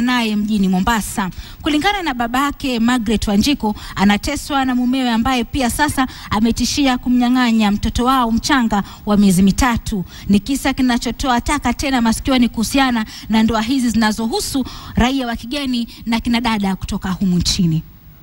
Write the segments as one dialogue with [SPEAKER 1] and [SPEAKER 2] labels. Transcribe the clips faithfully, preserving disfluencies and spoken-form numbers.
[SPEAKER 1] mwanaye mjini Mombasa. Kulingana na babake, Margaret Wanjiku anateswa na mumewe ambaye pia sasa ametishia kumnyang'anya mtoto wao mchanga wa miezi mitatu. Ni kisa kinachotoa taka tena masikioni kuhusiana na ndoa hizi zinazohusu raia wa kigeni na kina dada kutoka humu nchini.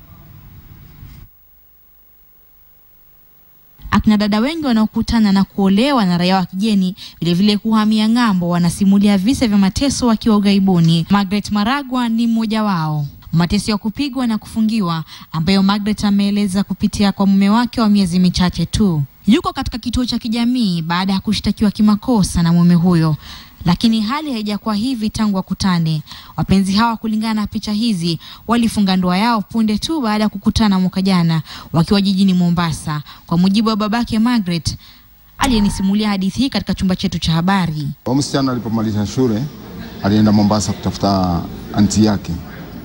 [SPEAKER 1] Akina dada wengi wanaokutana na kuolewa na raia wa kigeni vile vile kuhamia ng'ambo wanasimulia visa vya mateso wakiwa ughaibuni. Margaret Maragwa ni mmoja wao. Mateso ya kupigwa na kufungiwa ambayo Margaret ameeleza kupitia kwa mume wake wa miezi michache tu. Yuko katika kituo cha kijamii baada ya kushtakiwa kimakosa na mume huyo. Lakini hali haijakuwa hivi tangu wakutane. Wapenzi hawa, kulingana na picha hizi, walifunga ndoa yao punde tu baada ya kukutana mwaka jana wakiwa jijini Mombasa. Kwa mujibu wa babake Margaret, aliyenisimulia hadithi hii katika chumba chetu cha habari.
[SPEAKER 2] Msichana alipomaliza shule alienda Mombasa kutafuta anti yake.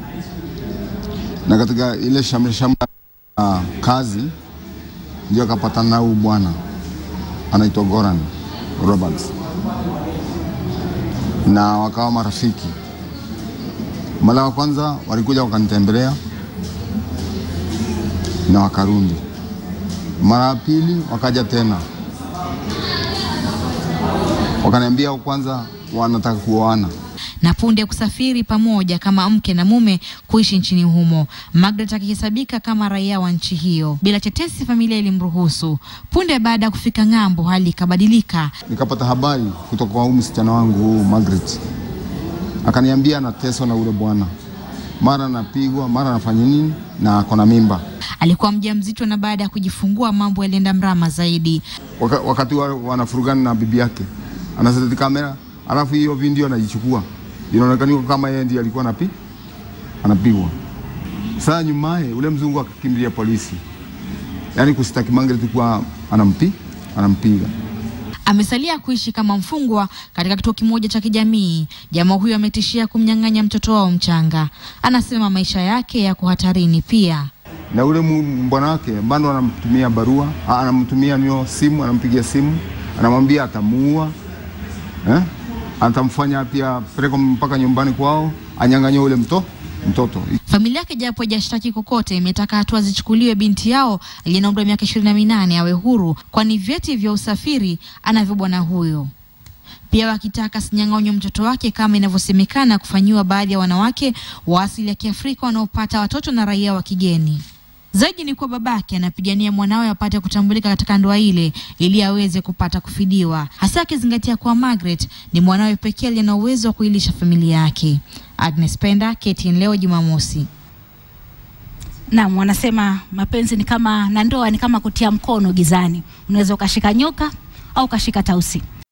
[SPEAKER 2] Na katika ile shamra shamra uh, kazi ndio akapatana na huyu bwana anaitwa Goran Roberts. Na wakawa marafiki. Mara wa kwanza walikuja wakanitembelea na wakarundi. Mara ya pili wakaja tena. Wakaniambia kwanza wanataka kuoana.
[SPEAKER 1] Na punde kusafiri pamoja kama mke na mume kuishi nchini humo. Margaret akihesabika kama raia wa nchi hiyo. Bila tetesi, familia ilimruhusu. Punde baada ya kufika ng'ambo, hali ikabadilika.
[SPEAKER 2] Nikapata habari kutoka kwa msichana wangu huu Margaret. Akaniambia anateswa na ule bwana. Mara anapigwa, mara anafanya nini na akona mimba.
[SPEAKER 1] Alikuwa mjamzito na baada ya kujifungua mambo yalienda mrama zaidi.
[SPEAKER 2] Waka, wakati wanafurugana na bibi yake, anaseti kamera, alafu hiyo video anajichukua. Inaonekana kama yeye ndiye alikuwa anapi anapigwa. Sasa nyumaye ule mzungu akakimbilia polisi. Yaani kusitaki Margaret kwa anampi anampiga.
[SPEAKER 1] Amesalia kuishi kama mfungwa katika kituo kimoja cha kijamii. Jamaa huyo ametishia kumnyang'anya mtoto wao mchanga. Anasema maisha yake yako hatarini pia.
[SPEAKER 2] Na ule mbwana wake bado anamtumia barua, anamtumia nyo simu, anampigia simu, anamwambia atamuua. Eh? Atamfanya pia peleka mpaka nyumbani kwao, anyang'anye ule mto, mtoto.
[SPEAKER 1] Familia yake japo hajashtaki kokote imetaka hatua zichukuliwe binti yao aliye na umri wa miaka ishirini na minane awe huru, kwani vyeti vya usafiri anavyo bwana huyo. Pia wakitaka sinyang'anywe mtoto wake kama inavyosemekana kufanyiwa baadhi ya wanawake wa asili ya Kiafrika wanaopata watoto na raia wa kigeni. Zaidi ni kwa babake anapigania mwanawe apate kutambulika katika ndoa ile ili aweze kupata kufidiwa. Hasa akizingatia kwa Margaret ni mwanawe pekee aliye na uwezo wa kuilisha familia yake. Agnes Penda, K T N leo Jumamosi. Naam, wanasema mapenzi ni kama na ndoa ni kama kutia mkono gizani. Unaweza ukashika nyoka au ukashika tausi.